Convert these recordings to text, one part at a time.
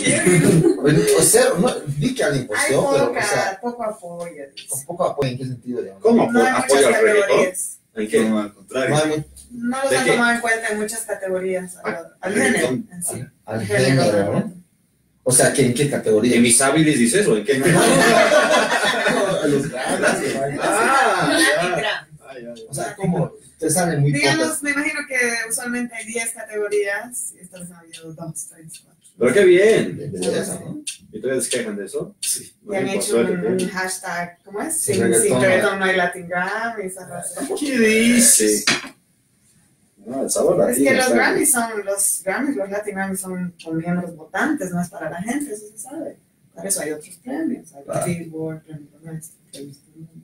O sea, no, vi que alguien posteó, pero, o sea, poco apoyo. con poco apoyo, ¿en qué sentido, digamos? ¿Cómo No hay apoyo muchas al reggaetón? categorías. ¿En qué? No, al contrario. No hay muy, No los ¿De han qué? tomado en cuenta en muchas categorías. Al género en sí. al género, ¿no? O sea, ¿en qué categoría? ¿En mis habilis dices o en qué? A los grandes, Ah, o sea, como te salen muy Digamos, pocas. me imagino que usualmente hay 10 categorías y esta vez han habido 2, 3, 4. pero qué bien. De belleza, ¿no? ¿Y todavía se quejan de eso? Sí. Y han hecho un hashtag, ¿cómo es? Sin Sin reggaetón, reggaetón no hay Latin Grammy, esa raza. ¿Qué dice? No, el sabor Es que latino los está- Grammys, los Latin Grammys son con miembros votantes, no es para la gente, eso se sabe. Por eso hay otros premios, hay Claro. Billboard, premio Maestro, premios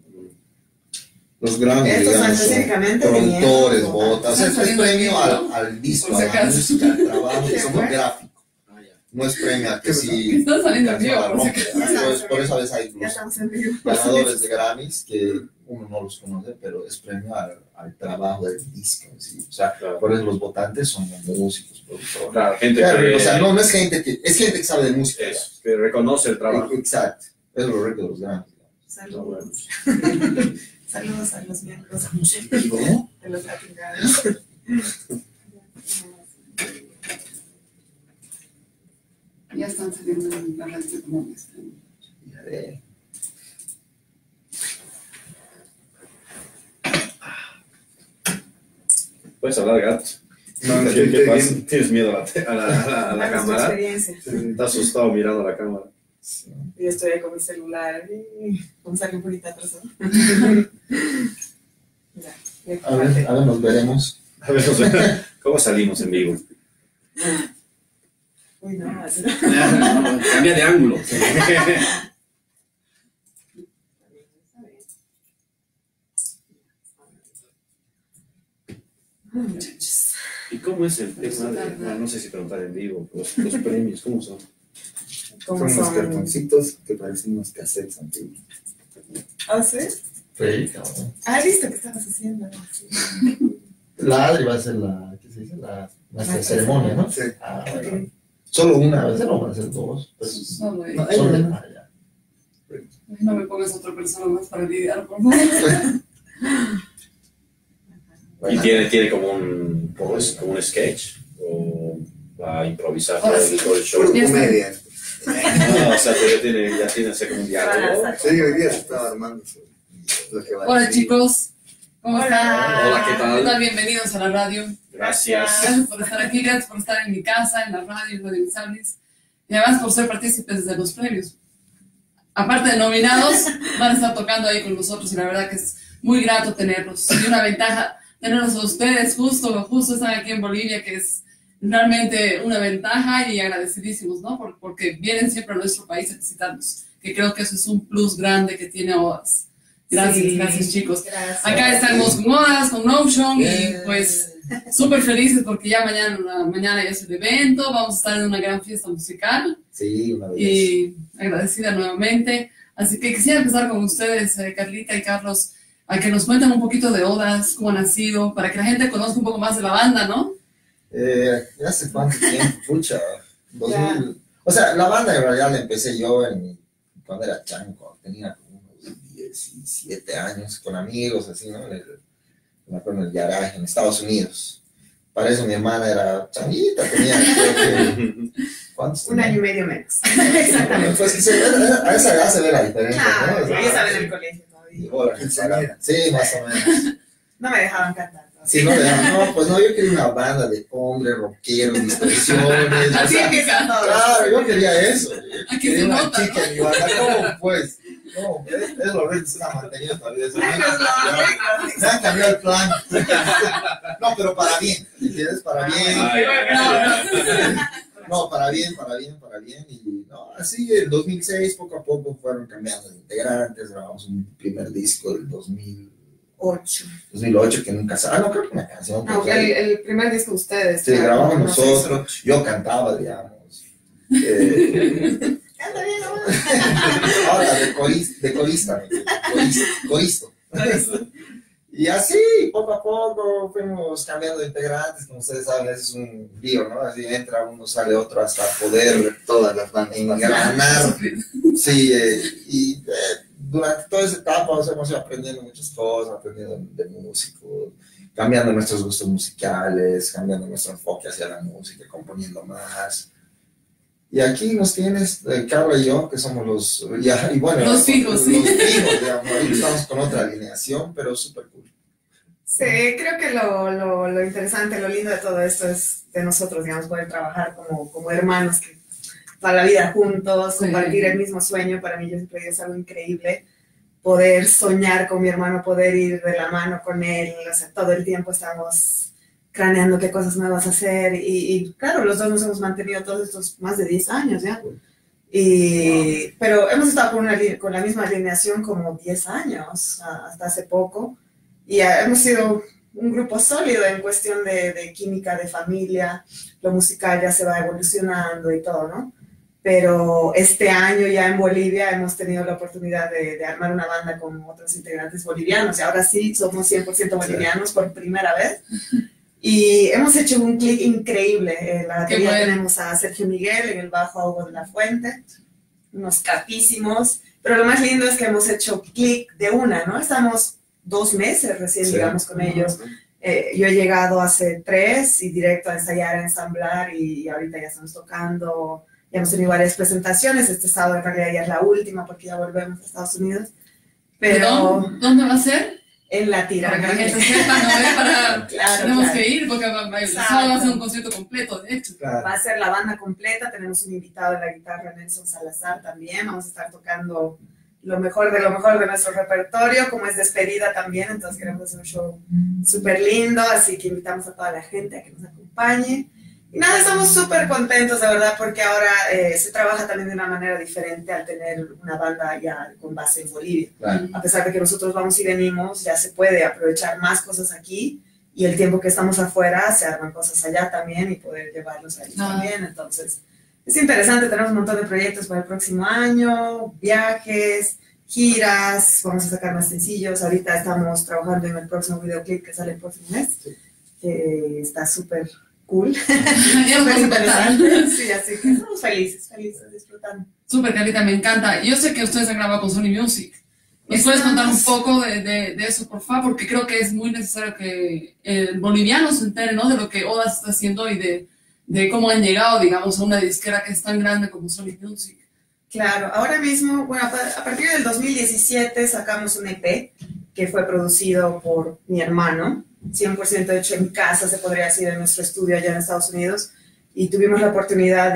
Los grandes, estos son digamos, son específicamente de productores, miembros, botas. O sea, votantes. es premio al disco, Por si a la acaso. música, al trabajo, Qué somos bueno. gráfico. Ah, ya. No es premio a que sí. Están saliendo en vivo, la por si rompe. acaso. Por eso a veces hay Ya los estamos en vivo. ganadores de Grammys que uno no los conoce, pero es premio al trabajo del disco en sí. O sea, Claro. por eso los votantes son músicos, productores. Claro, gente Claro, que, o sea, no es gente que sabe de música. es, que reconoce el trabajo. Exacto. Es lo rico de los Grammys. Saludos. Saludos a los miembros ¿Cómo? de los Latin Grammys. Ya están saliendo en la radio como Ya ve. Puedes hablar, gato. No, no, ¿Qué estoy pasa? bien. ¿Tienes miedo a la Es cámara? experiencia. ¿Estás asustado mirando a la cámara? Yo estoy ahí con mi celular y vamos a salir un poquito atrás. Ya, A ver, nos veremos. A ver, o sea, ¿cómo salimos en vivo? Uy, no, así. Cambia de ángulo. Muchachos. ¿Y cómo es el tema de, no sé si preguntar en vivo, los premios, cómo son? ¿Cómo Son unos son? cartoncitos que parecen unos cassettes antiguos. ¿Ah, sí? Sí, cabrón. Ah, listo, ¿qué estabas haciendo? Sí. La Adri va a ser la, ¿qué se dice? Nuestra ceremonia, ¿no? Sí. Ah, bueno. Solo una, a veces no van a ser dos. Pues, Solo No, ahí. solo ella- una, ya. No me pongas otra persona más para lidiar, por favor. ¿Y tiene como como un sketch? ¿O va a improvisar Ahora sí. todo el show? Puro Ya está. comedia. No, o sea, pero ya tiene así como un diálogo. Sí, hoy día se estaba armando lo que va a Hola decir. chicos, ¿cómo están? Hola, ¿qué tal? ¿Qué tal? Bienvenidos a la radio. Gracias. Gracias por estar aquí, gracias por estar en mi casa, en la radio, en Radio Insables, y además por ser partícipes de los premios. Aparte de nominados, van a estar tocando ahí con nosotros y la verdad que es muy grato tenerlos. Y una ventaja tenerlos a ustedes, justo están aquí en Bolivia, que es realmente una ventaja y agradecidísimos, ¿no? Porque vienen siempre a nuestro país a visitarnos, que creo que eso es un plus grande que tiene OAS. Gracias, Sí, gracias chicos. Gracias. Acá estamos con OAS, con Notion y pues súper felices porque ya mañana ya es el evento, vamos a estar en una gran fiesta musical Sí, una vez. y agradecida nuevamente. Así que quisiera empezar con ustedes, Carlita y Carlos, a que nos cuenten un poquito de OAS, cómo han nacido, para que la gente conozca un poco más de la banda, ¿no? ¿Hace cuánto tiempo? Pucha, 2000. O sea, la banda en realidad la empecé yo cuando era chanco, tenía como unos 17 años, con amigos, así, ¿no? Me acuerdo en el garaje en Estados Unidos. Para eso mi hermana era changuita, tenía, creo que, ¿cuántos? Un año y medio menos. Exactamente. Pues a esa edad se ve la diferencia, Claro, ¿no? yo estaba en el colegio todavía. Y, bueno, Quinceañera. sí, más o menos. No me dejaban cantar. Sí, pues no, yo quería una banda de hombres, rockeros, distorsiones. o Así sea, empieza todo. claro, yo quería eso. Aquí Quería se una nota, chica en mi banda. ¿Cómo, pues? No, es lo rico, se ha mantenido todavía. Eso, se han cambiado el plan. No, pero para bien, ¿entiendes? Para bien. Ay, No, para bien. Y no, así en 2006, poco a poco fueron cambiando de integrantes. Grabamos un primer disco del 2008, que nunca salió. No, creo que una canción. No, pues, el primer disco de ustedes. sí, claro, grabamos no sé. nosotros. Yo cantaba, digamos. Canta bien, ¿no? Ahora, de corista, coristo. Y así, poco a poco, fuimos cambiando de integrantes, como ustedes saben, es un lío, ¿no? Así entra uno, sale otro, hasta poder Todas las bandas. engranar. Sí, durante toda esa etapa, o sea, hemos ido aprendiendo muchas cosas, aprendiendo de músicos, cambiando nuestros gustos musicales, cambiando nuestro enfoque hacia la música, componiendo más. Y aquí nos tienes, Carla y yo, que somos y bueno, los fijos, sí. Los fijos, digamos, ahí estamos con otra alineación, pero súper cool. Sí, creo que lo interesante, lo lindo de todo esto es de nosotros, digamos, poder trabajar como hermanos que para la vida juntos, compartir el mismo sueño. Para mí yo siempre digo, es algo increíble poder soñar con mi hermano, poder ir de la mano con él, o sea, todo el tiempo estamos craneando qué cosas nuevas hacer y claro, los dos nos hemos mantenido todos estos más de 10 años ya. Pero hemos estado con la misma alineación como 10 años, hasta hace poco, y hemos sido un grupo sólido en cuestión de química, de familia. Lo musical ya se va evolucionando y todo, ¿no? Pero este año ya en Bolivia hemos tenido la oportunidad de armar una banda con otros integrantes bolivianos, y ahora sí somos 100% bolivianos por primera vez. Y hemos hecho un clic increíble. En la batería tenemos a Sergio Miguel, en el bajo a Hugo de la Fuente, unos capísimos. Pero lo más lindo es que hemos hecho clic de una, ¿no? Estamos 2 meses recién, digamos, con ellos. Yo he llegado hace 3 y directo a ensayar, a ensamblar, y ahorita ya estamos tocando. Ya hemos tenido varias presentaciones. Este sábado en realidad ya es la última porque ya volvemos a Estados Unidos. Pero ¿Dónde va a ser? En la Tirana. Para que la gente sepa, ¿no? Tenemos que ir porque el sábado va a ser un concierto completo, de hecho. Va a ser la banda completa. Tenemos un invitado en la guitarra, Nelson Salazar, también. Vamos a estar tocando lo mejor de nuestro repertorio, como es despedida también. Entonces queremos hacer un show súper lindo, así que invitamos a toda la gente a que nos acompañe. Y nada, estamos súper contentos, de verdad, porque ahora se trabaja también de una manera diferente al tener una banda ya con base en Bolivia. Claro. A pesar de que nosotros vamos y venimos, ya se puede aprovechar más cosas aquí, y el tiempo que estamos afuera se arman cosas allá también y poder llevarlos ahí también. Entonces, es interesante, tenemos un montón de proyectos para el próximo año, viajes, giras, vamos a sacar más sencillos. Ahorita estamos trabajando en el próximo videoclip que sale el próximo mes, que está súper cool. Ya súper interesante. Sí, así que estamos felices, disfrutando. Súper, Carlita, me encanta. Yo sé que ustedes han grabado con Sony Music. ¿Nos puedes contar un poco de eso, por favor? Porque creo que es muy necesario que el boliviano se entere, ¿no?, de lo que Odas está haciendo y de cómo han llegado, digamos, a una disquera que es tan grande como Sony Music. Claro, ahora mismo, bueno, a partir del 2017 sacamos un EP que fue producido por mi hermano, 100% hecho en casa, se podría decir, en nuestro estudio allá en Estados Unidos, y tuvimos la oportunidad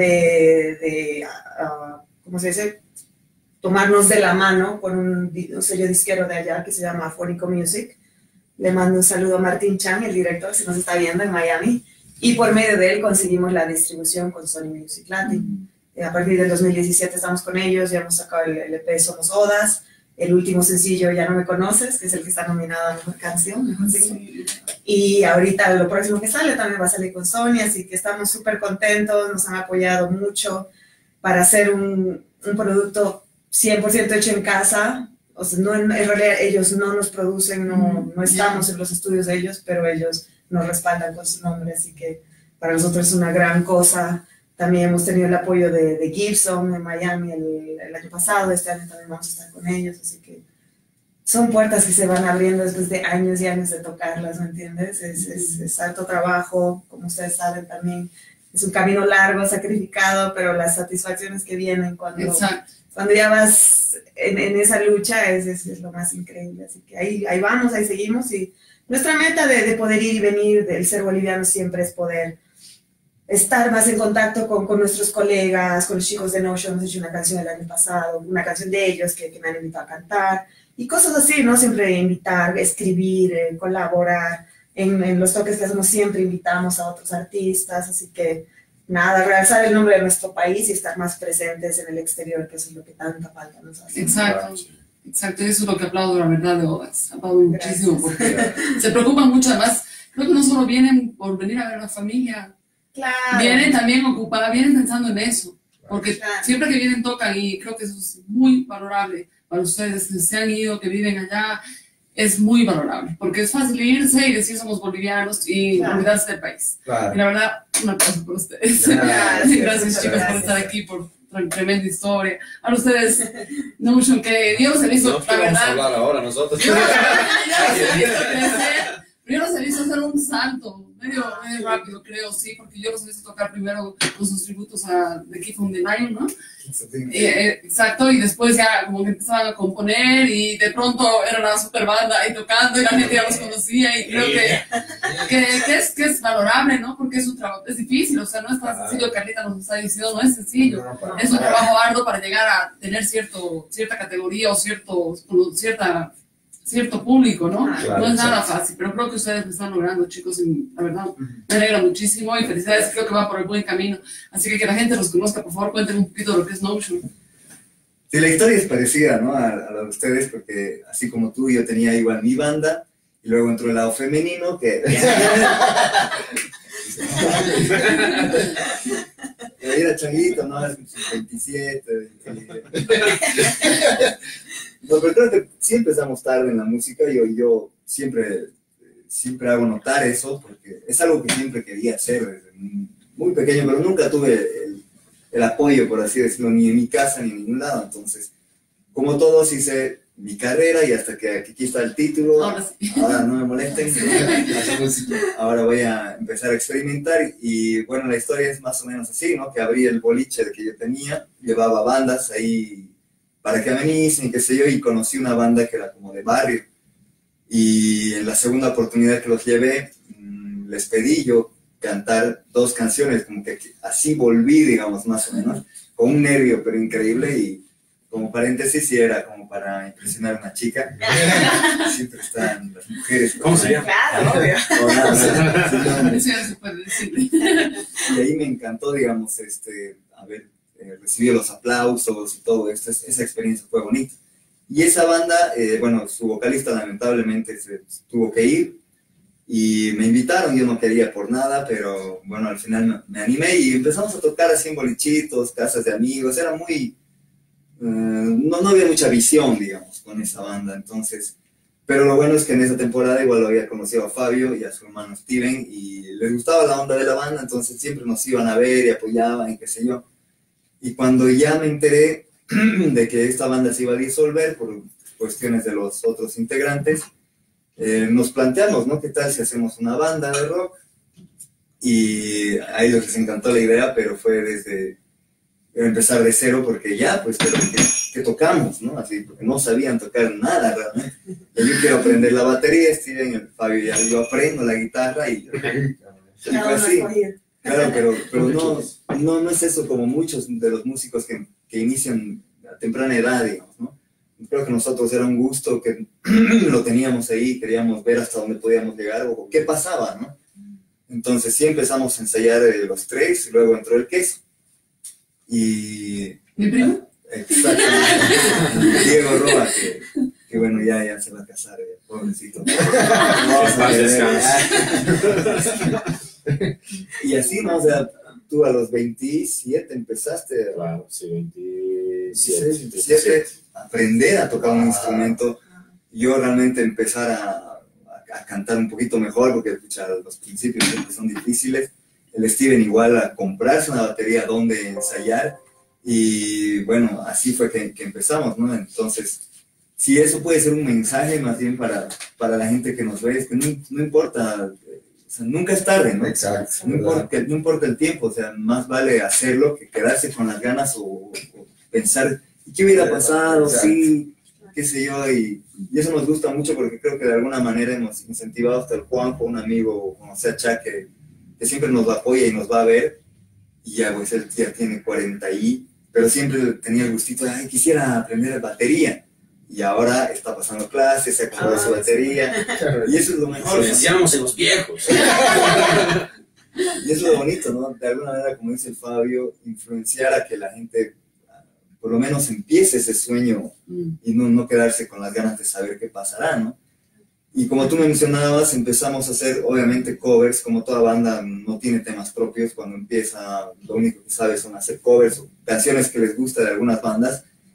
¿cómo se dice?, tomarnos de la mano con un sello disquero de allá que se llama Afónico Music. Le mando un saludo a Martín Chan, el director, si nos está viendo en Miami, y por medio de él conseguimos la distribución con Sony Music Latin. A partir del 2017 estamos con ellos, ya hemos sacado el EP Somos Odas, el último sencillo Ya No Me Conoces, que es el que está nominado a Mejor Canción, mejor single. Y ahorita lo próximo que sale también va a salir con Sony, así que estamos súper contentos, nos han apoyado mucho para hacer un producto 100% hecho en casa. O sea, no, en realidad ellos no nos producen, no estamos en los estudios de ellos, pero ellos nos respaldan con su nombre, así que para nosotros es una gran cosa. También hemos tenido el apoyo de Gibson en Miami el año pasado, este año también vamos a estar con ellos, así que son puertas que se van abriendo después de años y años de tocarlas, ¿me entiendes? Es alto trabajo, como ustedes saben también, es un camino largo, sacrificado, pero las satisfacciones que vienen cuando ya vas en esa lucha es lo más increíble, así que ahí vamos, ahí seguimos, y nuestra meta de poder ir y venir, del ser boliviano, siempre es poder estar más en contacto con nuestros colegas, con los chicos de Notion. Hemos hecho una canción el año pasado, una canción de ellos que me han invitado a cantar, y cosas así, ¿no? Siempre invitar, escribir, colaborar. En los toques que hacemos siempre invitamos a otros artistas, así que nada, realzar el nombre de nuestro país y estar más presentes en el exterior, que eso es lo que tanta falta nos hace. Exacto. Exacto, eso es lo que aplaudo, la verdad, de Odas. Aplaudo muchísimo porque se preocupan mucho. Además, creo que no solo vienen por venir a ver a la familia, claro, vienen también ocupadas, vienen pensando en eso, porque siempre que vienen tocan, y creo que eso es muy valorable para ustedes que se han ido, que viven allá. es muy valorable, porque es fácil irse y decir somos bolivianos y Claro. olvidarse del país. Claro. Y la verdad, un aplauso por ustedes. Gracias. Gracias, chicos, por Gracias. estar aquí, por tremenda historia. A ustedes, Notion, que yo los he visto, No, la ¿qué vamos a verdad, hablar ahora nosotros? yo los he visto crecer, pero yo los he visto hacer un salto medio rápido, creo, sí, porque yo los he visto tocar primero con sus tributos a The Kid from the Nile, ¿no? Exacto, y después ya como que empezaban a componer y de pronto era una super banda ahí tocando y la gente ya los conocía y creo que es valorable, ¿no? Porque es un trabajo, es difícil, o sea, no es tan sencillo, Carlita nos está diciendo, no es sencillo. No, para Es un nada. trabajo arduo para llegar a tener cierta categoría o cierto público, ¿no? Claro, No es nada exacto. fácil, pero creo que ustedes lo están logrando, chicos, y la verdad me alegra muchísimo y felicidades, creo que va por el buen camino. Así que la gente los conozca, por favor, cuenten un poquito de lo que es Notion. Sí, la historia es parecida, ¿no? A la de ustedes, porque así como tú, yo tenía igual mi banda, y luego entró el lado femenino, que... Era changuito, ¿no? 27, 27. No, pero creo que sí empezamos tarde en la música, yo siempre hago notar eso, porque es algo que siempre quería hacer desde muy pequeño, pero nunca tuve el apoyo, por así decirlo, ni en mi casa ni en ningún lado. Entonces, como todos, hice mi carrera y hasta que aquí está el título, Ahora sí. ahora no me molesten, Hace música. ahora voy a empezar a experimentar. Y bueno, la historia es más o menos así, ¿no? Que abrí el boliche que yo tenía, llevaba bandas ahí para que amenicen y qué sé yo, y conocí una banda que era como de barrio. Y en la segunda oportunidad que los llevé, les pedí yo cantar 2 canciones, como que así volví, digamos, más o menos, con un nervio, pero increíble, y como paréntesis, sí era como para impresionar a una chica. Siempre están las mujeres. ¿Cómo se llama? Claro, obvio. O nada, Eso ya se puede decir. y ahí me encantó, digamos, haber recibido los aplausos y todo esto, esa experiencia fue bonita. Y esa banda, bueno, su vocalista lamentablemente se tuvo que ir y me invitaron, yo no quería por nada, pero bueno, al final me animé y empezamos a tocar así en bolichitos, casas de amigos, era muy... no había mucha visión, digamos, con esa banda, entonces... Pero lo bueno es que en esa temporada igual lo había conocido a Fabio y a su hermano Steven y les gustaba la onda de la banda, entonces siempre nos iban a ver y apoyaban y qué sé yo. Y cuando ya me enteré de que esta banda se iba a disolver por cuestiones de los otros integrantes, nos planteamos, ¿no? ¿Qué tal si hacemos una banda de rock? Y a ellos les encantó la idea, pero fue desde empezar de cero, porque ya, pues, pero ¿qué tocamos, no? Así, porque no sabían tocar nada realmente. Y yo quiero aprender la batería, Steven, el Fabio, ya yo aprendo la guitarra y fue así. Claro, pero no es eso como muchos de los músicos que inician a temprana edad, digamos, ¿no? Creo que nosotros era un gusto que lo teníamos ahí, queríamos ver hasta dónde podíamos llegar o qué pasaba, ¿no? Entonces sí empezamos a ensayar los 3, y luego entró el Queso. Y... ¿Mi primo? Exactamente. Diego Roa, que bueno, ya se va a casar, pobrecito. En paz Y así, ¿no? O sea, tú a los 27 empezaste Claro, sí, 16, 27. 27, aprender a tocar un instrumento. Yo realmente empezar a cantar un poquito mejor, porque escucha, los principios siempre son difíciles. El Steven igual a comprarse una batería donde ensayar. Y bueno, así fue que empezamos, ¿no? Entonces, si eso puede ser un mensaje más bien para la gente que nos ve, es que no importa, o sea, nunca es tarde, ¿no? Exacto. No importa el tiempo, o sea, más vale hacerlo que quedarse con las ganas o pensar, ¿qué hubiera pasado? Exacto. Sí, qué sé yo, y eso nos gusta mucho porque creo que de alguna manera hemos incentivado hasta el Juanjo, un amigo, como sea Cha, que siempre nos apoya y nos va a ver, y ya, pues él ya tiene 40 pero siempre tenía el gustito de, ay, quisiera aprender batería, y ahora está pasando clases, se compró su batería, y eso es lo mejor, ¿no? Influenciamos en los viejos. Y es lo bonito, ¿no? De alguna manera, como dice Fabio, influenciar a que la gente por lo menos empiece ese sueño y no quedarse con las ganas de saber qué pasará, ¿no? Y como tú mencionabas, empezamos a hacer, obviamente, covers. Como toda banda no tiene temas propios, cuando empieza lo único que sabe son hacer covers o canciones que les gusta de algunas bandas.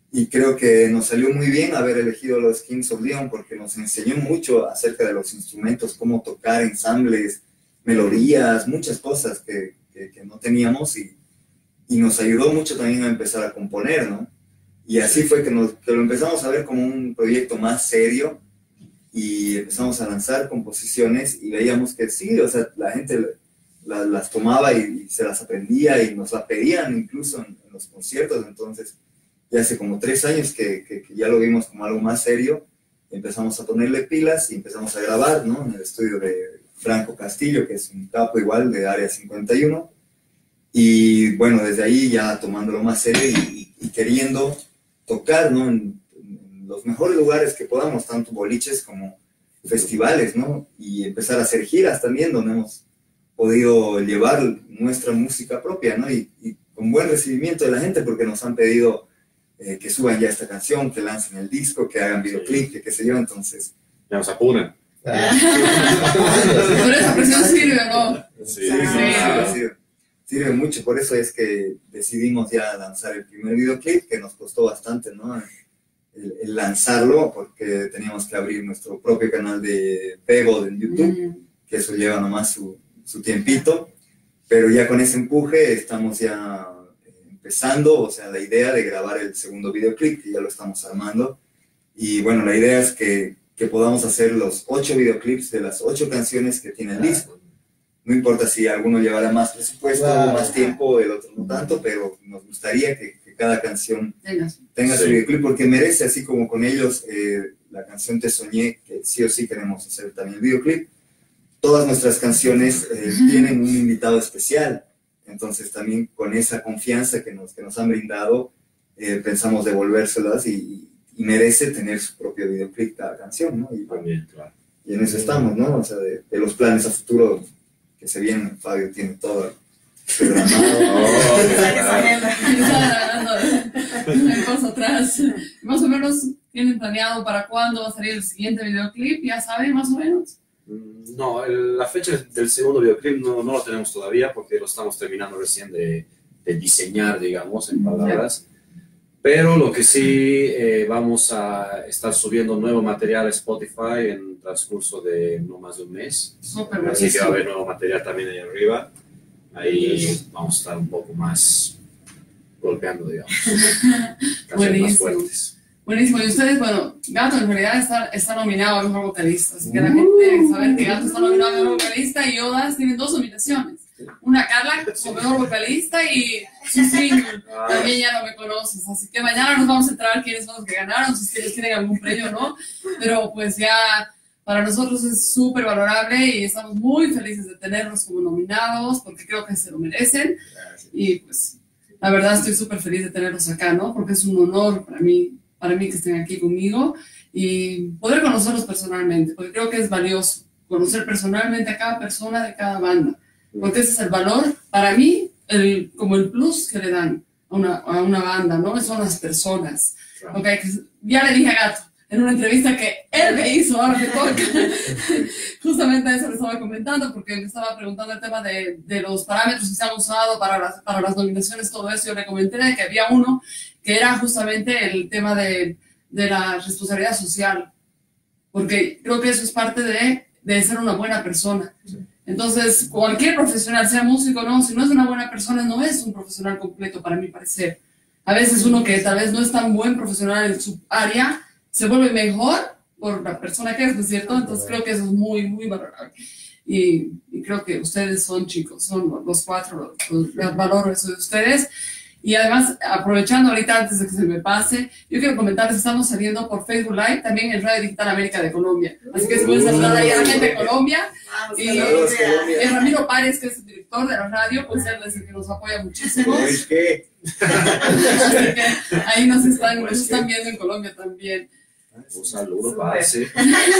Y creo que nos salió muy bien haber elegido los Kings of Leon porque nos enseñó mucho acerca de los instrumentos, cómo tocar ensambles, melodías, muchas cosas que no teníamos y nos ayudó mucho también a empezar a componer, ¿no? Y así fue que lo empezamos a ver como un proyecto más serio y empezamos a lanzar composiciones y veíamos que sí, o sea, la gente las tomaba y se las aprendía y nos las pedían incluso en los conciertos. Entonces ya hace como 3 años que ya lo vimos como algo más serio, empezamos a ponerle pilas y empezamos a grabar, ¿no? En el estudio de Franco Castillo, que es un capo igual de Área 51, y bueno, desde ahí ya tomándolo más serio y queriendo tocar, ¿no? En los mejores lugares que podamos, tanto boliches como festivales, ¿no? Y empezar a hacer giras también, donde hemos podido llevar nuestra música propia, ¿no? Y con buen recibimiento de la gente, porque nos han pedido que suban ya esta canción, que lancen el disco, que hagan videoclip, que qué sé yo, entonces... Ya nos apuran. Pero esa presión sirve, ¿no? Sí, sirve mucho, por eso es que decidimos ya lanzar el primer videoclip, que nos costó bastante, ¿no? El lanzarlo, porque teníamos que abrir nuestro propio canal de Pego en YouTube, que eso lleva nomás su tiempito, pero ya con ese empuje estamos ya empezando, o sea, la idea de grabar el segundo videoclip, que ya lo estamos armando, y bueno, la idea es que podamos hacer los 8 videoclips de las 8 canciones que tiene el disco. No importa si alguno llevará más presupuesto, más tiempo, el otro no tanto, pero nos gustaría que cada canción tenga su videoclip, porque merece, así como con ellos, la canción Te Soñé, que sí o sí queremos hacer también el videoclip. Todas nuestras canciones tienen un invitado especial, entonces también con esa confianza que nos han brindado, pensamos devolvérselas y merece tener su propio videoclip cada canción, ¿no? También, claro. Y en eso estamos, ¿no? O sea, de los planes a futuro que se vienen, Fabio tiene todo programado. Una cosa atrás. Más o menos tienen planeado para cuándo va a salir el siguiente videoclip, ¿ya saben más o menos? No, la fecha del segundo videoclip no lo tenemos todavía porque lo estamos terminando recién de diseñar, digamos, en palabras. Pero lo que sí, vamos a estar subiendo nuevo material a Spotify en el transcurso de no más de un mes. Súper Así que va a haber nuevo material también ahí arriba. Ahí vamos a estar un poco más golpeando, digamos. Canciones más fuertes. Buenísimo. Y ustedes, bueno, Gato en realidad está nominado a Mejor Vocalista. Así que la gente tiene que saber que Gato está nominado a Mejor Vocalista y Odas tienen 2 nominaciones. Una Carla como Mejor Vocalista y su single también ya no me conoces. Así que mañana nos vamos a enterar quiénes son los que ganaron, si ustedes tienen algún premio o no. Pero pues ya para nosotros es súper valorable y estamos muy felices de tenerlos como nominados porque creo que se lo merecen. Y pues la verdad estoy súper feliz de tenerlos acá, ¿no? Porque es un honor para mí que estén aquí conmigo y poder conocerlos personalmente, porque creo que es valioso conocer personalmente a cada persona de cada banda, porque ese es el valor para mí, como el plus que le dan a una banda, ¿no? Son las personas. Okay. Ya le dije a Gato en una entrevista que él me hizo, ahora me toca, justamente eso le estaba comentando, porque me estaba preguntando el tema de los parámetros que se han usado para las nominaciones, todo eso. Yo le comenté que había uno que era justamente el tema de la responsabilidad social, porque creo que eso es parte de ser una buena persona. Entonces, cualquier profesional, sea músico o no, si no es una buena persona, no es un profesional completo, para mi parecer. A veces uno que tal vez no es tan buen profesional en su área, se vuelve mejor por la persona que es, ¿no es cierto? Entonces creo que eso es muy, muy valorable. Y creo que ustedes son chicos, son los 4, los valoro eso de ustedes. Y además, aprovechando ahorita antes de que se me pase, yo quiero comentarles, estamos saliendo por Facebook Live también en Radio Digital América de Colombia. Así que se pueden saludar ahí a la gente de Colombia. Y Ramiro Párez, que es el director de la radio, pues él es el que nos apoya muchísimo. Así que ahí nos están viendo en Colombia también. Un saludo, Párez.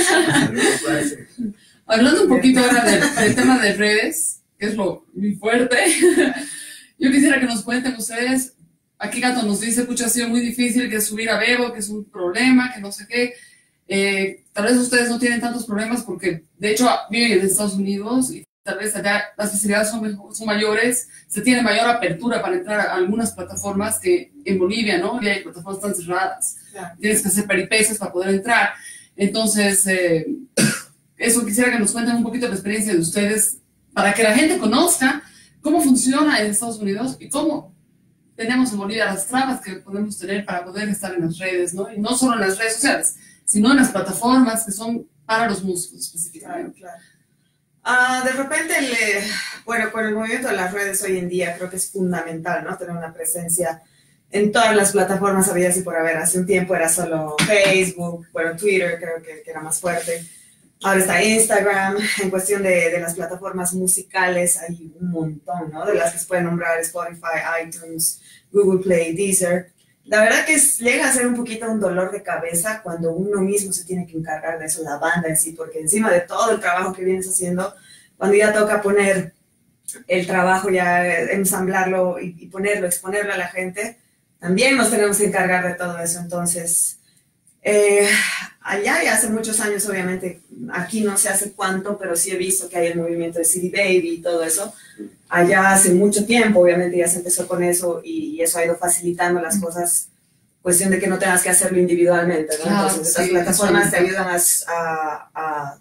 Hablando un poquito ahora del tema de redes, que es muy fuerte. Yo quisiera que nos cuenten ustedes, aquí Gato nos dice, pucha, ha sido muy difícil que subir a Bebo, que es un problema, que no sé qué. Tal vez ustedes no tienen tantos problemas porque, de hecho, viven en Estados Unidos y tal vez allá las facilidades son mayores, se tiene mayor apertura para entrar a algunas plataformas que en Bolivia, ¿no? Y hay plataformas tan cerradas. Claro. Tienes que hacer peripecias para poder entrar. Entonces, eso quisiera que nos cuenten un poquito la experiencia de ustedes para que la gente conozca cómo funciona en Estados Unidos y cómo tenemos en Bolivia las trabas que podemos tener para poder estar en las redes, ¿no? Y no solo en las redes sociales, sino en las plataformas que son para los músicos específicamente. Claro. De repente, bueno, con el movimiento de las redes hoy en día creo que es fundamental, ¿no? Tener una presencia en todas las plataformas habidas y por haber. Hace un tiempo era solo Facebook, bueno, Twitter creo que era más fuerte. Ahora está Instagram. En cuestión de las plataformas musicales hay un montón, ¿no? De las que se pueden nombrar Spotify, iTunes, Google Play, Deezer. La verdad que llega a ser un poquito un dolor de cabeza cuando uno mismo se tiene que encargar de eso, la banda en sí, porque encima de todo el trabajo que vienes haciendo, cuando ya toca poner el trabajo, ya ensamblarlo y ponerlo, exponerlo a la gente, también nos tenemos que encargar de todo eso. Entonces, allá ya hace muchos años, obviamente, aquí no sé hace cuánto, pero sí he visto que hay el movimiento de CD Baby y todo eso. Allá hace mucho tiempo, obviamente, ya se empezó con eso y eso ha ido facilitando las cosas, cuestión de que no tengas que hacerlo individualmente, ¿no? Claro, entonces, estas plataformas te ayudan a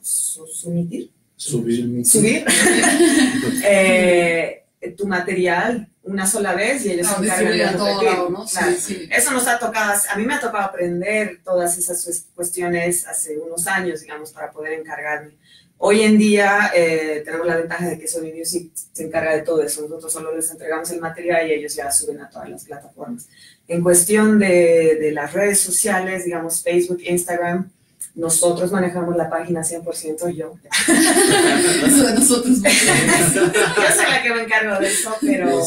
subir tu material una sola vez y ellos se encargan de todo lado, ¿no? Claro. Sí. Eso nos ha tocado, a mí me ha tocado aprender todas esas cuestiones hace unos años, digamos, para poder encargarme. Hoy en día tenemos la ventaja de que Sony Music se encarga de todo eso. Nosotros solo les entregamos el material y ellos ya suben a todas las plataformas. En cuestión de las redes sociales, digamos Facebook, Instagram, nosotros manejamos la página 100% yo. Eso de nosotros. Yo soy la que me encargo de eso, pero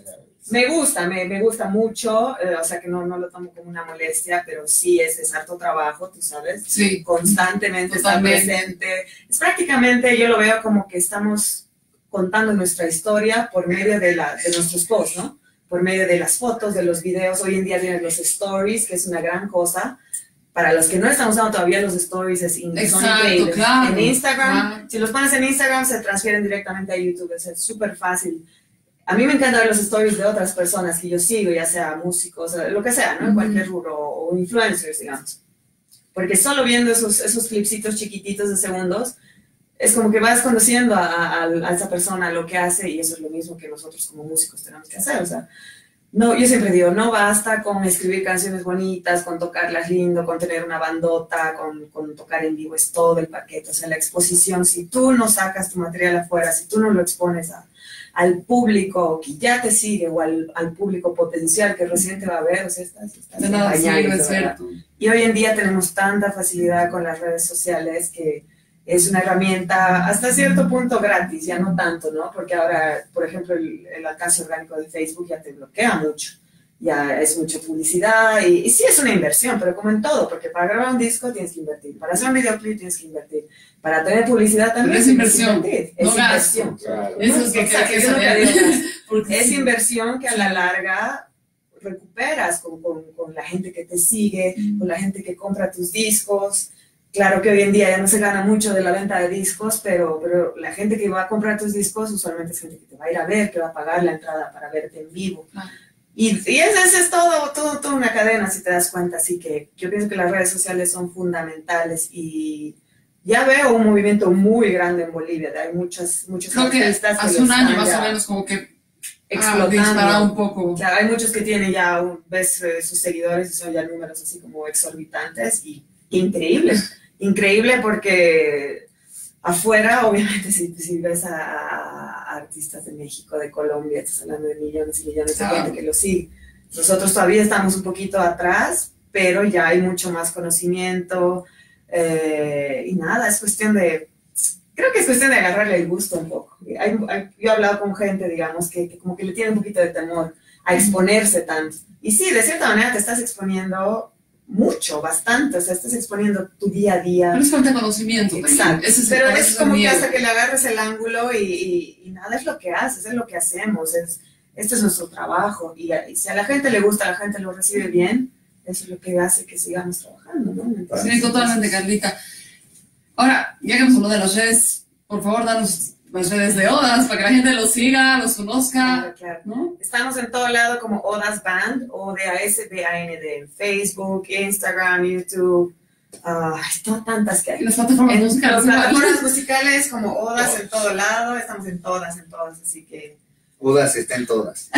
me gusta mucho, o sea que no lo tomo como una molestia, pero sí es harto trabajo, tú sabes, Sí. constantemente estar presente. Es prácticamente, yo lo veo como que estamos contando nuestra historia por medio de nuestros posts, ¿no? Por medio de las fotos, de los videos. Hoy en día tienen los stories, que es una gran cosa. Para los que no están usando todavía los stories, son increíbles. Claro, en Instagram, claro. Si los pones en Instagram, se transfieren directamente a YouTube. Es súper fácil. A mí me encanta ver los stories de otras personas que yo sigo, ya sea músicos, lo que sea, ¿no? En cualquier rubro, o influencers, digamos. Porque solo viendo esos clipsitos chiquititos de segundos, es como que vas conociendo a esa persona, lo que hace, y eso es lo mismo que nosotros como músicos tenemos que hacer. O sea, no, yo siempre digo, no basta con escribir canciones bonitas, con tocarlas lindo, con tener una bandota, con tocar en vivo, es todo el paquete. O sea, la exposición, si tú no sacas tu material afuera, si tú no lo expones al público que ya te sigue o al público potencial que recién te va a ver, o sea, estás De nada en pañales, sirve, es ¿verdad? cierto. Y hoy en día tenemos tanta facilidad con las redes sociales que es una herramienta hasta cierto punto gratis, ya no tanto, ¿no? Porque ahora, por ejemplo, el alcance orgánico de Facebook ya te bloquea mucho, ya es mucha publicidad y sí es una inversión, pero como en todo, porque para grabar un disco tienes que invertir, para hacer un videoclip tienes que invertir, para tener publicidad también Pero es inversión, es no inversión. gasto. Claro. Eso es lo que Exacto, hay que eso es lo que saber. digo. Porque Es sí. inversión que a la larga recuperas con la gente que te sigue, con la gente que compra tus discos. Claro que hoy en día ya no se gana mucho de la venta de discos, pero la gente que va a comprar tus discos usualmente es gente que te va a ir a ver, que va a pagar la entrada para verte en vivo. Ah. Y eso es toda una cadena, si te das cuenta. Así que yo pienso que las redes sociales son fundamentales y ya veo un movimiento muy grande en Bolivia. Hay muchos Creo que artistas hace lo un año están más ya o menos como que explotando. disparado un poco. Claro, hay muchos que tienen ya, ves sus seguidores y son ya números así como exorbitantes y increíble porque afuera, obviamente, si ves a artistas de México, de Colombia, estás hablando de millones y millones de gente que lo sigue. Nosotros todavía estamos un poquito atrás, pero ya hay mucho más conocimiento y nada, creo que es cuestión de agarrarle el gusto un poco. Yo he hablado con gente, digamos, que como que le tiene un poquito de temor a exponerse tanto. Y sí, de cierta manera te estás exponiendo mucho, bastante, o sea, estás exponiendo tu día a día. Pero es falta de conocimiento. Exacto, pero es como que miedo. hasta que le agarres el ángulo y nada, es lo que haces, es lo que hacemos, este es nuestro trabajo y si a la gente le gusta, a la gente lo recibe bien, eso es lo que hace que sigamos trabajando, ¿no? Entonces, Sí, totalmente, Carlita. Ahora, ya que hemos hablado de las redes, por favor, danos las redes de Odas para que la gente los siga, los conozca, Claro. ¿no? Estamos en todo lado como Odas Band, ODASBAND, Facebook, Instagram, YouTube, no tantas que Y hay. las plataformas En musicales. las igual. plataformas musicales como Odas en todo lado, estamos en todas, así que Odas estén todas.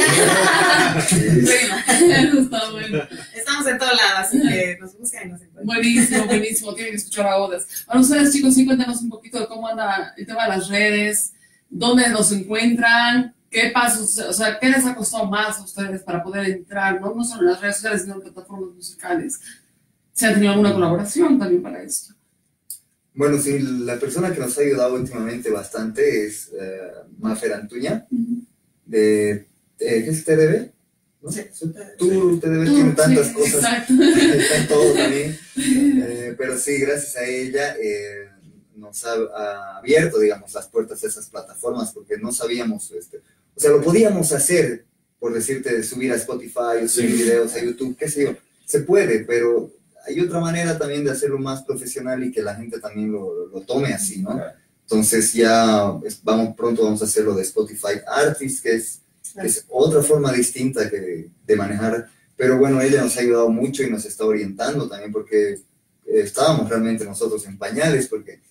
Eso está bueno. estamos en todo lado, así que nos buscan y nos encuentran. Buenísimo, buenísimo. Tienen que escuchar a Odas. Ahora ustedes, chicos, sí, cuéntanos un poquito de cómo anda el tema de las redes, dónde nos encuentran, qué pasos, o sea, qué les ha costado más a ustedes para poder entrar, no solo en las redes sociales, sino en plataformas musicales. ¿Se han tenido alguna colaboración también para esto? Bueno, sí, la persona que nos ha ayudado últimamente bastante es Mafer Antuña, de ¿qué es TDB? ¿No? Sí. TDB tiene tantas Sí, cosas, exacto. está en todo también, pero sí, gracias a ella nos ha abierto, digamos, las puertas a esas plataformas, porque no sabíamos, o sea, lo podíamos hacer, por decirte, subir a Spotify, o subir videos a YouTube, qué sé yo, se puede, pero hay otra manera también de hacerlo más profesional y que la gente también lo tome así, ¿no? Entonces ya pronto vamos a hacer lo de Spotify Artist, que es otra forma distinta de manejar, pero bueno, ella nos ha ayudado mucho y nos está orientando también, porque estábamos realmente nosotros en pañales, porque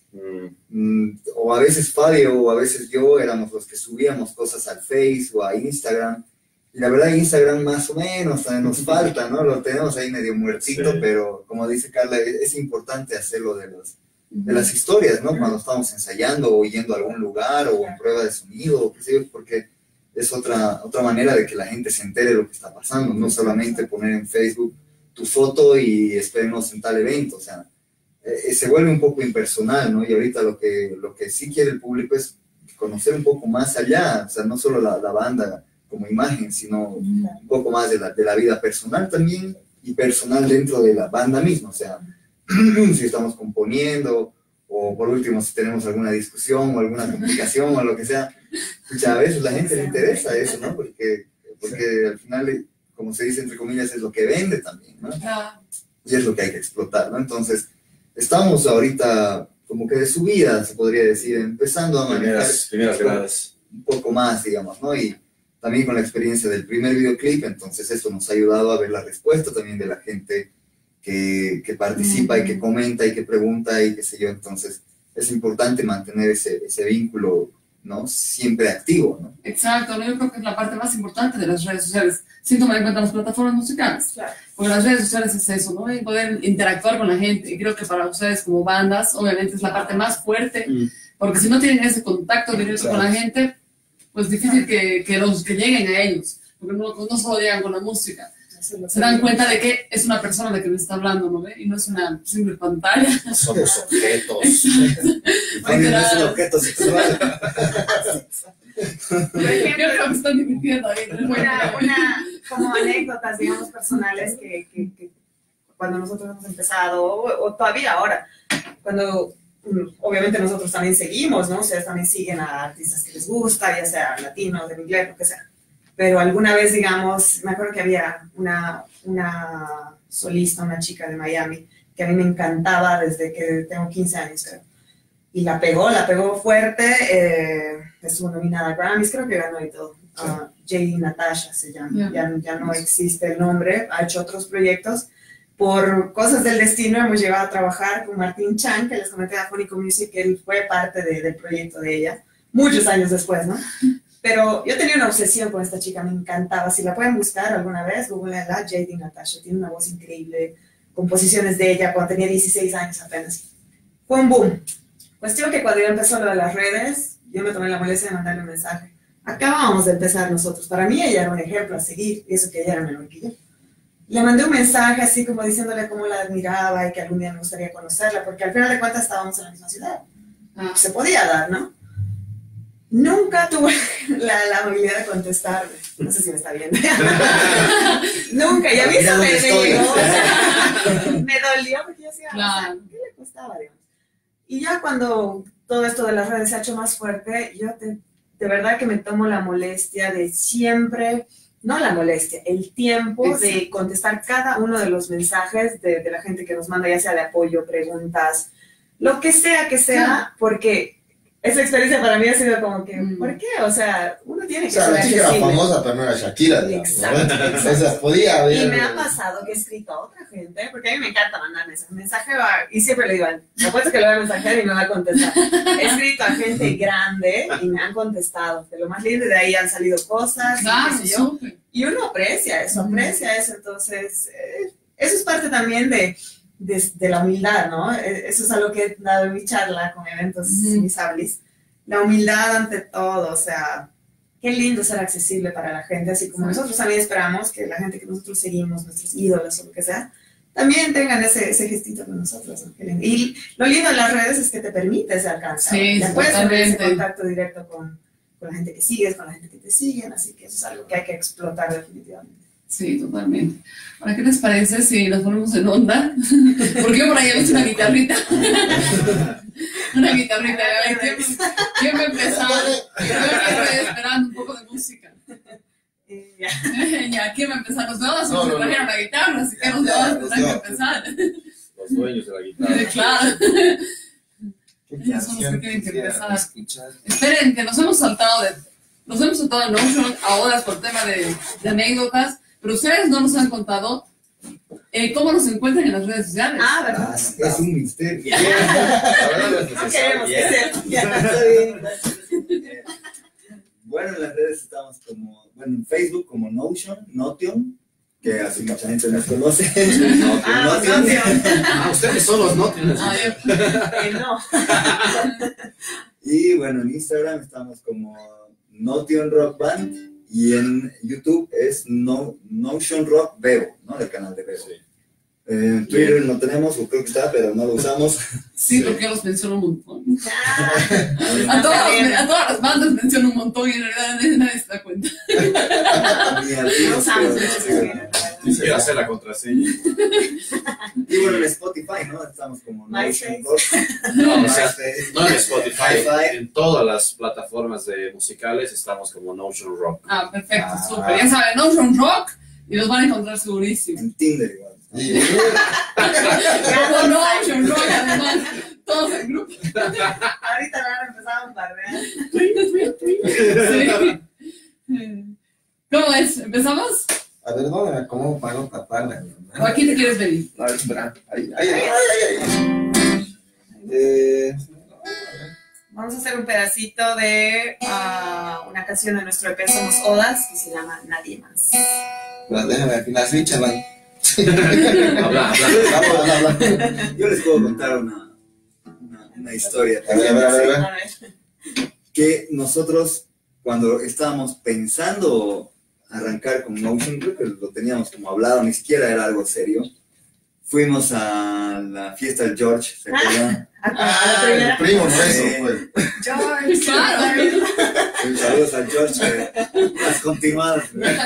o a veces Fabio o a veces yo éramos los que subíamos cosas al Face o a Instagram, y la verdad Instagram más o menos nos falta, ¿no? Lo tenemos ahí medio muertito, pero como dice Carla, es importante hacerlo de las historias, ¿no? Cuando estamos ensayando o yendo a algún lugar o en prueba de sonido, o qué sé yo, porque es otra manera de que la gente se entere de lo que está pasando, no solamente poner en Facebook tu foto y esperemos en tal evento, o sea, se vuelve un poco impersonal, ¿no? Y ahorita lo que sí quiere el público es conocer un poco más allá, o sea, no solo la banda como imagen, sino un poco más de la vida personal también y personal dentro de la banda misma, o sea, si estamos componiendo o por último si tenemos alguna discusión o alguna complicación o lo que sea, pues a veces la gente le interesa eso, ¿no? Porque al final, como se dice entre comillas, es lo que vende también, ¿no? Y es lo que hay que explotar, ¿no? Entonces, estamos ahorita como que de subida, se podría decir, empezando a manejar primeras gradas. un poco más, digamos, ¿no? Y también con la experiencia del primer videoclip, entonces esto nos ha ayudado a ver la respuesta también de la gente que participa y que comenta y que pregunta y qué sé yo, entonces es importante mantener ese vínculo, ¿no? Siempre activo, ¿no? Exacto, ¿no? Yo creo que es la parte más importante de las redes sociales, sin tomar en cuenta las plataformas musicales. Claro. Porque las redes sociales es eso, ¿no? Y poder interactuar con la gente. Y creo que para ustedes como bandas, obviamente es la parte más fuerte, porque si no tienen ese contacto directo con la gente, pues difícil que lleguen a ellos, porque no solo llegan con la música. Se dan cuenta de que es una persona la que les está hablando, ¿no ve? Y no es una simple pantalla. Somos objetos. Fabio no es un objeto sexual. Por ejemplo, Creo que me están divirtiendo ahí. como anécdotas, digamos, personales que cuando nosotros hemos empezado, o todavía ahora, cuando obviamente nosotros también seguimos, ¿no? Ustedes también siguen a artistas que les gusta, ya sea latinos, en inglés, lo que sea. Pero alguna vez, digamos, me acuerdo que había una solista, una chica de Miami, que a mí me encantaba desde que tengo 15 años, creo. Y la pegó fuerte, estuvo nominada a Grammys, creo que ganó y todo. J.D. Natasha se llama, ya no existe el nombre, ha hecho otros proyectos. Por cosas del destino hemos llegado a trabajar con Martín Chan, que les comenté a Fónico Music, él fue parte del proyecto de ella, muchos años después, ¿no? Pero yo tenía una obsesión con esta chica, me encantaba. Si la pueden buscar alguna vez, googleenla, J.D. Natasha, tiene una voz increíble, composiciones de ella cuando tenía 16 años apenas. Fue un boom. Cuestión que cuando ya empezó lo de las redes, yo me tomé la molestia de mandarle un mensaje. Acabábamos de empezar nosotros. Para mí ella era un ejemplo a seguir, y eso que ella era menor que yo. Le mandé un mensaje así como diciéndole cómo la admiraba y que algún día me gustaría conocerla, porque al final de cuentas estábamos en la misma ciudad. Se podía dar, ¿no? Nunca tuve la amabilidad de contestarme. No sé si me está viendo. Nunca. Y a mí eso me llegó. Me dolió porque yo decía, Claro. o sea, ¿qué le costaba, digamos? Y ya cuando todo esto de las redes se ha hecho más fuerte, yo de verdad que me tomo la molestia de siempre, no la molestia, el tiempo de contestar cada uno de los mensajes de la gente que nos manda, ya sea de apoyo, preguntas, lo que sea, porque esa experiencia para mí ha sido como que, ¿por qué? O sea, uno tiene O que sea, ser la chica era accesible. famosa, pero no era Shakira, digamos, ¿no? Exacto, exacto. O sea, podía haber... Y me ha pasado que he escrito a otra gente, porque a mí me encanta mandar mensajes. Mensaje va, y siempre le digo, me apuesto que le voy a mensajear y me va a contestar. He escrito a gente grande y me han contestado. De lo más lindo, de ahí han salido cosas. Claro, y qué sé yo. súper. Y uno aprecia eso. Entonces, eso es parte también de la humildad, ¿no? Eso es algo que he dado en mi charla con eventos Misablis. La humildad ante todo, o sea, qué lindo ser accesible para la gente, así como nosotros también esperamos que la gente que nosotros seguimos, nuestros ídolos o lo que sea, también tengan ese gestito con nosotros, ¿no? Y lo lindo de las redes es que te permite ese alcance. Sí, ya puedes tener ese totalmente. contacto directo con la gente que sigues, con la gente que te siguen, así que eso es algo que hay que explotar definitivamente. Sí, totalmente. Ahora, ¿qué les parece si nos ponemos en onda? Porque yo por ahí he visto una guitarrita. Una guitarrita. ¿Quién va a empezar? Yo estoy esperando un poco de música. Ya, ¿quién va a empezar? Los dos se trajeron la guitarra, así que los dos tendrán que empezar. Los dueños de la guitarra. Claro. ¿Qué Ellos son los que tienen que quisiera empezar. escuchar? Esperen, que nos hemos saltado de Notion a horas por tema de anécdotas, pero ustedes no nos han contado cómo nos encuentran en las redes sociales. Ah, ¿verdad? Es un misterio. La verdad no es No necesario. queremos que sepa. Bueno, en las redes estamos en Facebook como Notion, que así mucha gente nos conoce. Notion. Ustedes son los Notion. No. Y bueno, en Instagram estamos como Notion Rock Band y en YouTube es Notion Rock Bebo, ¿no? Del canal de Bebo. Sí. En Twitter no tenemos, o creo que está, pero no lo usamos. Sí, porque yo los menciono un montón. Ah, A todas las bandas menciono un montón y en realidad nadie se da cuenta. Ni al no usamos pero eso, sí, bueno. Quisiera hacer la contraseña. Y bueno, en Spotify, ¿no? Estamos como MySpace. Notion Rock. No, o sea, MySpace. no en Spotify, Hi-Fi. en todas las plataformas musicales estamos como Notion Rock. Ah, perfecto, súper. Ya saben, Notion Rock y los van a encontrar segurísimo. En Tinder igual. Y- Como Notion Rock, además, todos en grupo. Ahorita lo van a empezar a bombardear. Sí. ¿Cómo es? ¿Empezamos? A ver, ¿dónde? ¿Cómo para no taparla? ¿O aquí te quieres venir? A ver, espera. Ahí. Vamos a hacer un pedacito de una canción de nuestro EP Somos Odas que se llama Nadie Más. Pero déjame aquí, las fichas van. Habla. Habla. Yo les puedo contar una historia. A ver. A ver. Que nosotros, cuando estábamos pensando arrancar con Notion, creo que lo teníamos como hablado, ni siquiera era algo serio. Fuimos a la fiesta del George, ¿se acuerdan? A la primera. El primo, no eso, pues. George, Claro. Saludos al George, las continuadas.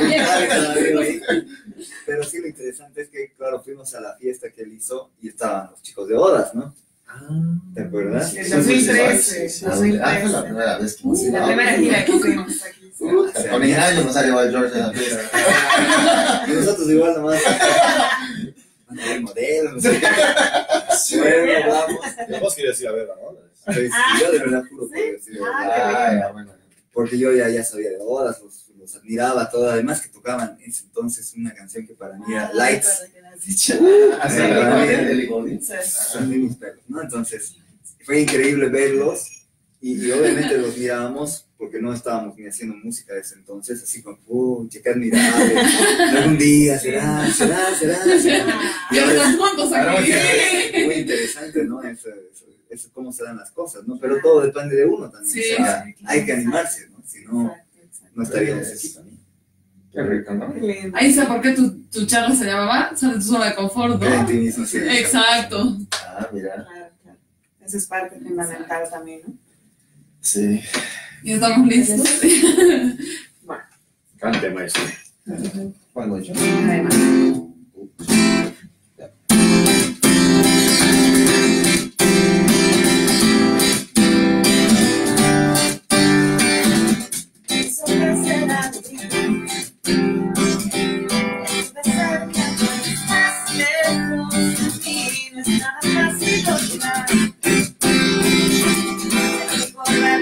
Pero sí, lo interesante es que, claro, fuimos a la fiesta que él hizo y estaban los chicos de Odas, ¿no? ¿Te acuerdas? En 2013. Sí. Fue la primera vez que hemos Sí, ido. la primera gira que hicimos aquí. Con mi año nos ha llevado George a la fiesta. Y nosotros igual nomás. El modelo, no sé qué. Bueno, vamos. Vos querías ir a ver, ¿no? Pues, yo de verdad puro por decir, Bueno. porque yo ya sabía de Odas, los admiraba todo, además que tocaban en ese entonces una canción que para mí era Lights, Así el son de mis perros, ¿no? Entonces fue increíble verlos y obviamente los mirábamos porque no estábamos ni haciendo música de ese entonces, así como, qué admirable, algún día será. Y ahora están juntos aquí. Muy interesante, ¿no? Eso, cómo se dan las cosas, ¿no? Pero todo depende de uno también. Sí, o sea, sí, claro. hay que animarse, ¿no? Si no, no estaríamos aquí también. Qué rico, ¿no? Ahí está por qué tu charla se llamaba Sale de tu zona de confort, Ver en ¿no? ti mismo, sí. Exacto. Ah, mira. Claro. Eso es parte fundamental también, ¿no? Sí. Y estamos listos. Bueno, Cante, maestro. ¿Cuál voy yo? además. Eso que será de ti. Pensar que no estás lejos de mí, no es nada fácil olvidar.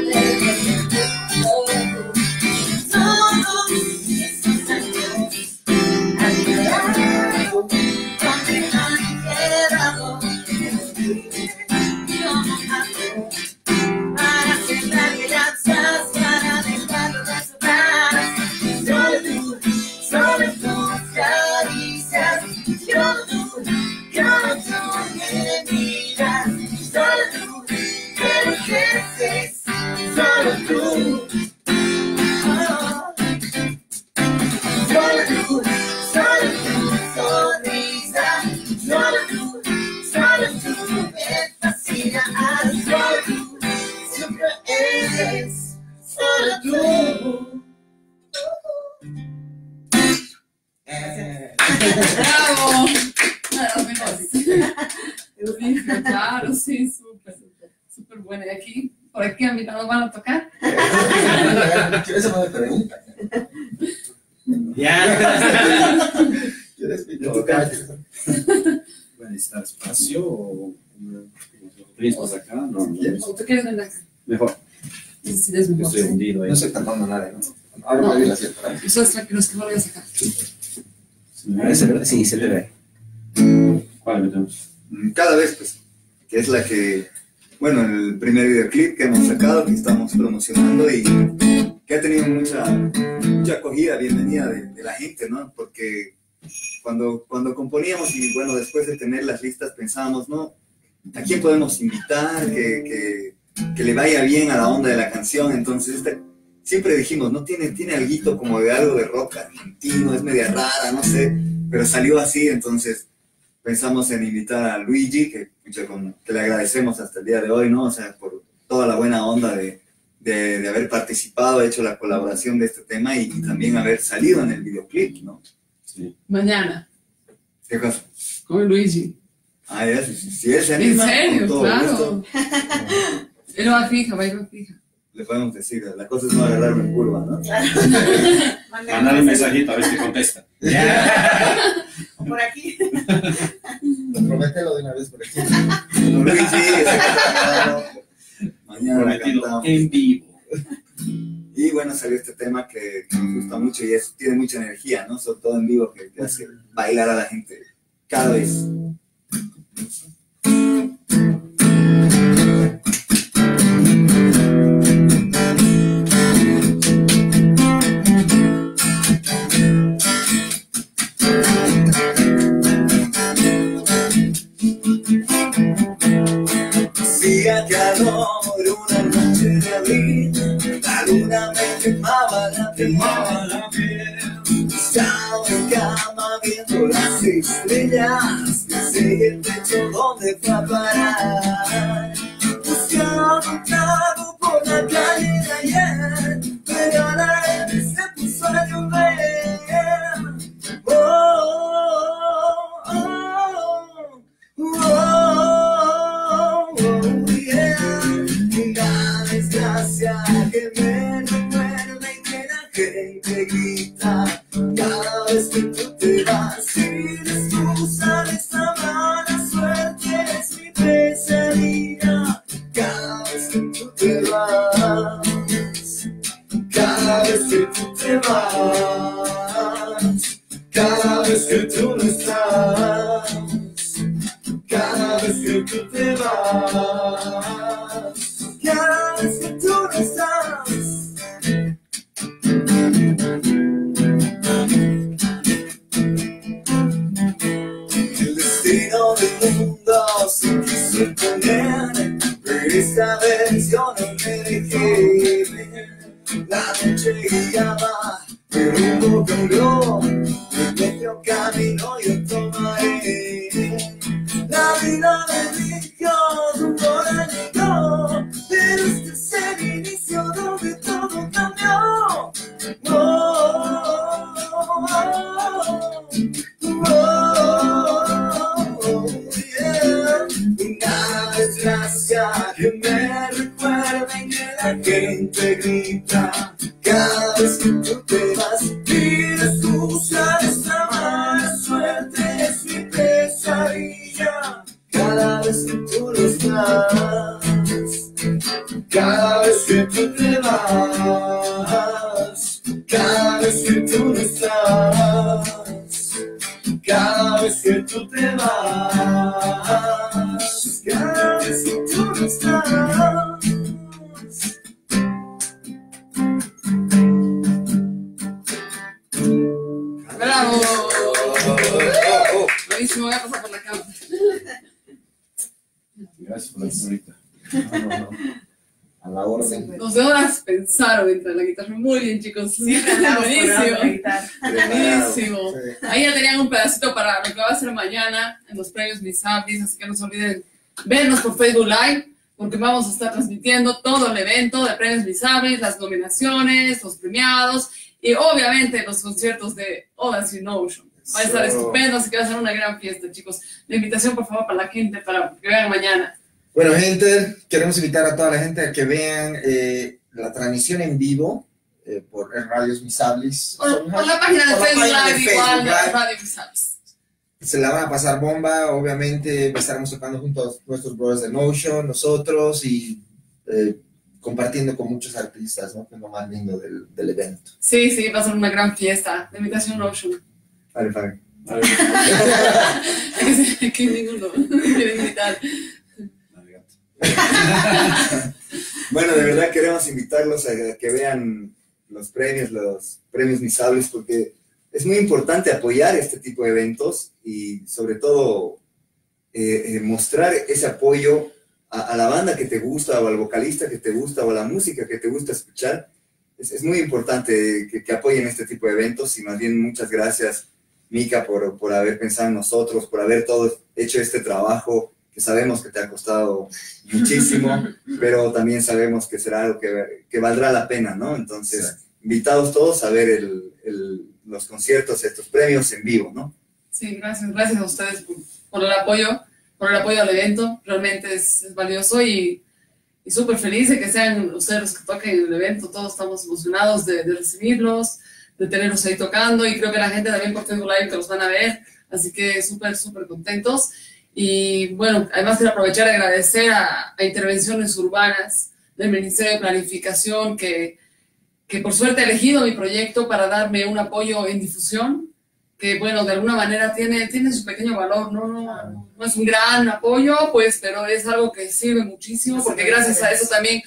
me miras, solo tú me enloqueces, solo tú. Solo tú, sonrisa, solo tú me fascinas, solo tú, siempre eres, solo tú. ¡Bravo! Una de las mejores. Claro, sí, súper buena. Y aquí, por aquí a mi lado van a tocar. Eso no me pregunta. Ya. ¿Quieres tocar? ¿Va a necesitar espacio o prismas acá? No, ¿O tú quieres venir acá? mejor. Sí, es mejor. Estoy hundido ahí. No estoy tapando nada, ¿no? Ahora me vi la cierta. Ustedes tranquilos que no lo voy a sacar. Sí, se le ve. ¿Cuál metemos? Cada vez, pues, que es la que, bueno, el primer videoclip que hemos sacado, que estamos promocionando y que ha tenido mucha acogida, bienvenida de la gente, ¿no? Porque cuando componíamos y, bueno, después de tener las listas pensábamos, ¿no? ¿A quién podemos invitar que le vaya bien a la onda de la canción? Entonces, siempre dijimos, ¿no? Tiene alguito como de algo de rock argentino, es media rara, no sé, pero salió así, entonces pensamos en invitar a Luigi, que le agradecemos hasta el día de hoy, ¿no? O sea, por toda la buena onda de haber participado, hecho la colaboración de este tema y también haber salido en el videoclip, ¿no? Sí. Mañana, ¿Qué cosa? con Luigi. Ah, ya, si él se ¿En anima, serio? con todo Claro. gusto, Él va fija, va a ir fija. le podemos decir, la cosa es no agarrarme en curva, ¿no? Mandar un mensajito a ver si contesta. O por aquí. Promételo de una vez por aquí. Luigi, mañana la Prometido cantamos. en vivo. Y bueno, salió este tema que nos gusta mucho y tiene mucha energía, ¿no? Sobre todo en vivo, que hace bailar a la gente cada vez. Hacía calor una noche de abril, la luna me quemaba la piel. Estaba en cama viendo las estrellas, desde el techo donde fue a parar. Buscaba un trago por la calle de ayer, pero a la vez se puso a llover. Oh, oh, oh, oh, yeah. Una desgracia que me recuerda y que la gente grita cada vez que tú te vas. Y la excusa de esta mala suerte es mi pesadilla. Cada vez que tú te vas, cada vez que tú te vas, cada vez que tú no estás, cada vez que tú te vas, cada vez que tú no estás. El destino del mundo se quiso imponer, pero esta vez yo no me dejé ver. La noche guiaba, pero un poco cambió, el medio camino yo tomaré. La vida me dijo, tu hora llegó, pero este es el inicio donde todo cambió. Oh, oh, oh, oh, yeah. Una desgracia que me recuerda y que la gente grita cada vez que tú te vas. Y la excusa de esta mala suerte es mi pesadilla. Cada vez que tú no estás, cada vez que tú te vas, cada vez que tú no estás, cada vez que tú te vas, cada vez que tú no estás. ¡Bravo! Muy buenísimo, voy a pasar por la cámara. Gracias por la señorita. No. A la orden. Los de horas pensaron entre la guitarra. Muy bien, chicos. Siempre andamos por la Buenísimo. guitarra. Buenísimo. Sí. Ahí ya tenían un pedacito para lo que va a ser mañana en los premios Misablis, así que no se olviden vernos por Facebook Live, porque vamos a estar transmitiendo todo el evento de premios Misablis, las nominaciones, los premiados y obviamente los conciertos de All As You Know Show. Va a estar estupendo, así que va a ser una gran fiesta, chicos. La invitación, por favor, para la gente, para que vean mañana. Bueno, gente, queremos invitar a toda la gente a que vean la transmisión en vivo por Radios Misablis. Por la página de Por la Facebook página de Live, igual, Facebook de Live. Radio Misablis. Se la van a pasar bomba, obviamente estaremos tocando junto a nuestros brothers de Notion, nosotros, y compartiendo con muchos artistas, ¿no? Que es lo más lindo del evento. Sí, va a ser una gran fiesta. La invitación Notion. Vale. Aquí ninguno quiere invitar. Bueno, de verdad queremos invitarlos a que vean los premios Misablis, porque es muy importante apoyar este tipo de eventos y sobre todo mostrar ese apoyo a la banda que te gusta o al vocalista que te gusta o a la música que te gusta escuchar. Es muy importante que apoyen este tipo de eventos y más bien muchas gracias, Mika, por haber pensado en nosotros, por haber hecho este trabajo que sabemos que te ha costado muchísimo, pero también sabemos que será algo que valdrá la pena, ¿no? Entonces, invitados todos a ver los conciertos, estos premios en vivo, ¿no? Sí, gracias a ustedes por el apoyo al evento. Realmente es valioso y súper feliz de que sean ustedes los que toquen el evento. Todos estamos emocionados de recibirlos, de tenerlos ahí tocando, y creo que la gente también por Facebook Live que los van a ver, así que súper contentos. Y bueno, además quiero aprovechar y agradecer a Intervenciones Urbanas del Ministerio de Planificación que por suerte ha elegido mi proyecto para darme un apoyo en difusión, que bueno, de alguna manera tiene su pequeño valor, no es un gran apoyo, pues, pero es algo que sirve muchísimo, porque gracias a eso también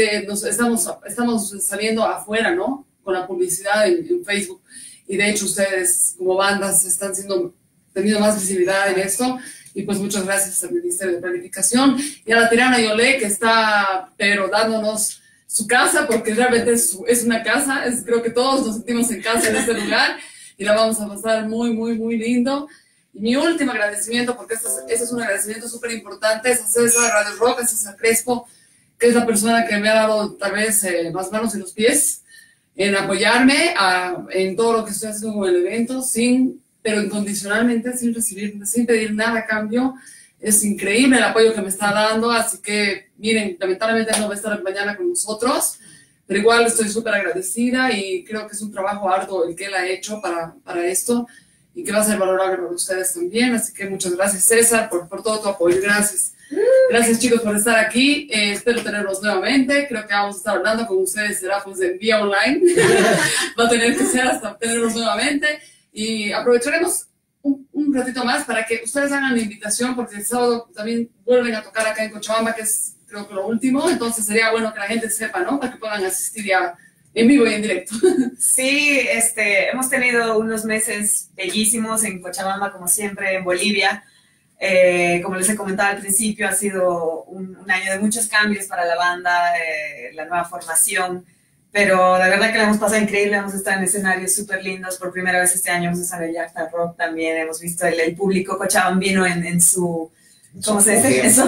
estamos saliendo afuera, ¿no? Con la publicidad en Facebook, y de hecho ustedes como bandas están teniendo más visibilidad en esto. Y pues muchas gracias al Ministerio de Planificación y a la Tirana Yolé, que está, pero dándonos su casa, porque realmente es una casa. Creo que todos nos sentimos en casa en este lugar y la vamos a pasar muy lindo. Y mi último agradecimiento, porque este es un agradecimiento súper importante, es a César Radio Rock, a César Crespo, que es la persona que me ha dado tal vez más manos en los pies en apoyarme en todo lo que estoy haciendo con el evento, pero incondicionalmente, sin pedir nada a cambio. Es increíble el apoyo que me está dando, así que miren, lamentablemente no va a estar mañana con nosotros, pero igual estoy súper agradecida y creo que es un trabajo arduo el que él ha hecho para esto y que va a ser valorable para ustedes también, así que muchas gracias, César, por todo tu apoyo. Gracias, chicos, por estar aquí. Espero tenerlos nuevamente. Creo que vamos a estar hablando con ustedes, será pues de vía online. Va a tener que ser hasta tenerlos nuevamente. Y aprovecharemos un ratito más para que ustedes hagan la invitación, porque el sábado también vuelven a tocar acá en Cochabamba, que es creo que lo último. Entonces sería bueno que la gente sepa, ¿no? Para que puedan asistir ya en vivo y en directo. Sí, hemos tenido unos meses bellísimos en Cochabamba, como siempre, en Bolivia. Como les he comentado al principio, ha sido un año de muchos cambios para la banda, la nueva formación. Pero de verdad que la hemos pasado increíble, hemos estado en escenarios súper lindos. Por primera vez este año hemos estado en Yachta Rock también, hemos visto el público cochabambino en su, ¿cómo se dice? En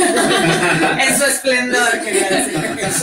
su esplendor, quería decir.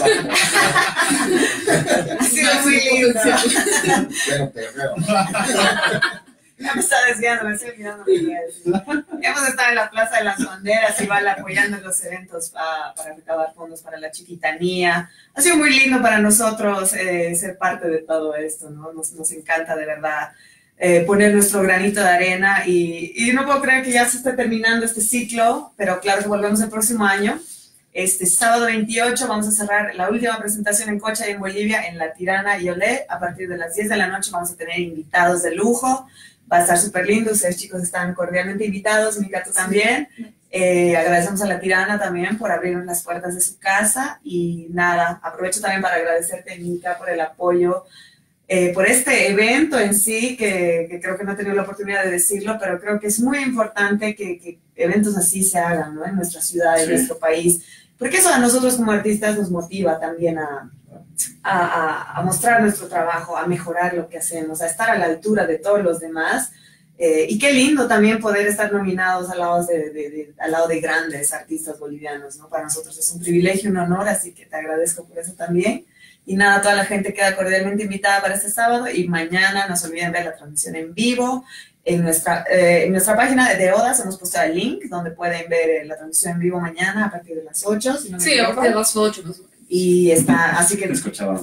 Ha sido muy lindo. Pero. Ya me está desviando, me estoy olvidando lo que iba a decir. Hemos estado en la Plaza de las Banderas, igual apoyando los eventos para recaudar fondos para la Chiquitanía. Ha sido muy lindo para nosotros ser parte de todo esto, ¿no? Nos encanta de verdad poner nuestro granito de arena y no puedo creer que ya se esté terminando este ciclo, pero claro que volvemos el próximo año. Este sábado 28 vamos a cerrar la última presentación en Cocha y en Bolivia en La Tirana y Olé. A partir de las 10 de la noche vamos a tener invitados de lujo. Va a estar súper lindo, ustedes chicos están cordialmente invitados, Mika, tú también. Agradecemos a La Tirana también por abrirnos las puertas de su casa y nada, aprovecho también para agradecerte, Mika, por el apoyo por este evento en sí, que creo que no he tenido la oportunidad de decirlo, pero creo que es muy importante que eventos así se hagan, ¿no? En nuestra ciudad, en nuestro país, porque eso a nosotros como artistas nos motiva también a mostrar nuestro trabajo, a mejorar lo que hacemos, a estar a la altura de todos los demás. Y qué lindo también poder estar nominados al lado de grandes artistas bolivianos, ¿no? Para nosotros es un privilegio, un honor, así que te agradezco por eso también. Y nada, toda la gente queda cordialmente invitada para este sábado y mañana no se olviden ver la transmisión en vivo. En nuestra página de Odas hemos puesto el link donde pueden ver la transmisión en vivo mañana a partir de las 8. Si no me Sí, a partir de las 8 más o menos. Y está, así que Lo escuchaba.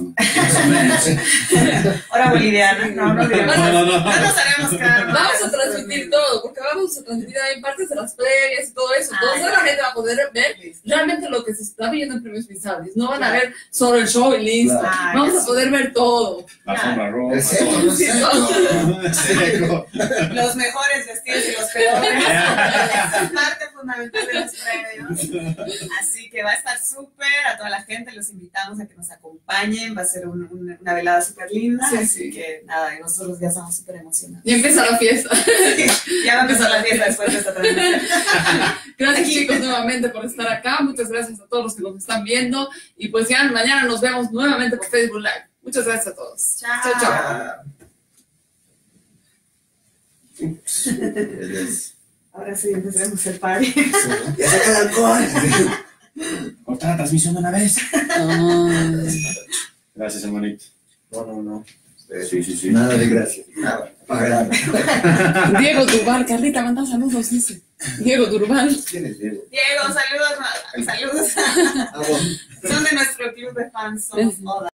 hora boliviana, no nos haremos cargo. Vamos a transmitir todo, porque vamos a transmitir ahí partes de las previas y todo eso. Entonces la gente va a poder ver realmente lo que se está viendo en Premios Visalis. No van a ver solo el show y listo. Vamos a poder ver todo. La sombra roja. El seco, Sí, todo. Los mejores vestidos y los peores. Es parte fundamental de los premios. Así que va a estar súper. A toda la gente los invitamos a que nos acompañen. Va a ser una velada súper linda. Sí, así sí. que nada, y nosotros ya estamos súper emocionados. Y empieza la fiesta. Ya va a empezar la fiesta después de esta transmisión. Gracias chicos nuevamente por estar acá. Muchas gracias a todos los que nos están viendo. Y pues ya mañana nos vemos nuevamente por Facebook Live. Muchas gracias a todos. Chao. Chao, chao. Ahora sí empezaremos el party. Ya saca el alcohol. Corta la transmisión de una vez. Gracias, hermanito. No. Sí. Nada de gracias. Nada, pagar. Diego Durbal, Carlita, manda saludos, dice. Diego Durbal. ¿Quién es Diego? Diego, saludos. Saludos. Ah, bueno. Son de nuestro club de fans, somos Oda.